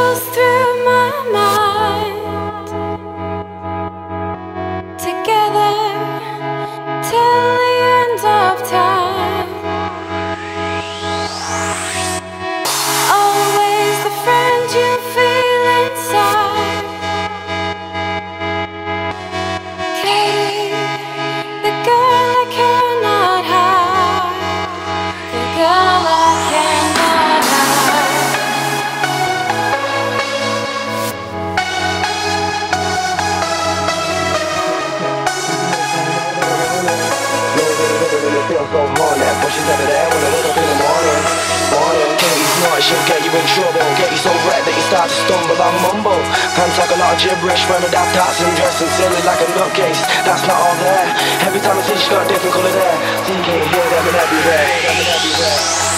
goes through my mind. Together till the end of time. Always the friend you feel inside. Katie, the girl I cannot hide. The girl I cannot hide. It feels so horny, but she's never there when I wake up in the morning. Katie's not, she'll get you in trouble. Get you so red that you start to stumble and mumble. And talk a lot of gibberish, wearing daft hats and dressing silly like a nutcase. That's not all there. Every time I see she's got a different colour there. See Katie here, them and everywhere.